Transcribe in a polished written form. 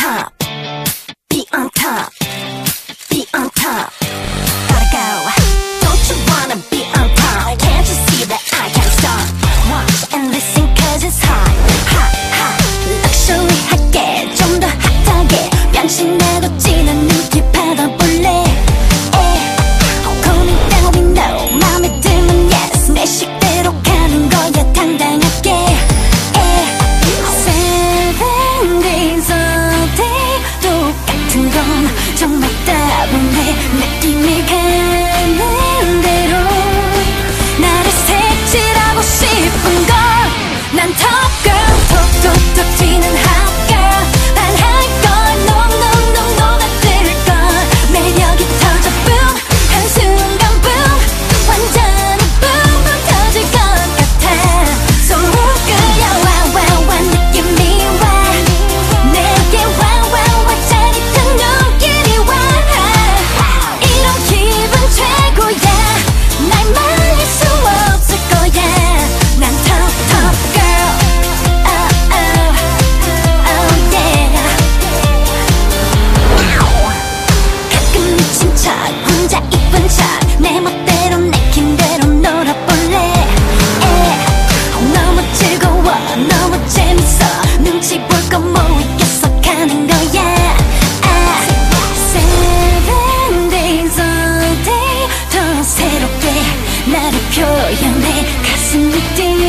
top, be on top, be on top. Gotta go. Don't you wanna be on top? Can't you see that I can't stop? Watch and listen 'cause it's hot, hot, hot. 럭셔리하게 좀 더 핫하게 변신해도 진한 눈길 받아볼래. 고민 따윈 no. 맘에 들면 yes. 내 식대로 가는 거야 당당하게. 7 days a day 똑같은 건 정말 따분해. 느낌이 가는 대로 나를 색칠하고 싶은 걸. 난 top girl 톡톡톡 튀는 hot girl. 반할걸 농농농 녹아들걸. 매력이 터져 boom 한순간 boom 완전히 boom boom 터질 것 같아. 소울끄여 wow wow wow 느낌이 와. 내게 wow wow wow 짜릿한 눈길이 와. 이런 기분 최고야. 날 말릴 수 없을 거야. 난 top top girl. Oh oh oh yeah. 가끔 미친 척 혼자 이쁜 척 내 멋대로 내킨 대로 놀아볼래. 너무 즐거워 너무 재밌어. 눈치 볼 거 뭐 있겠어 가는 거야. 7 days a day 더 새롭게 나를 표현해. 가슴이 뛰어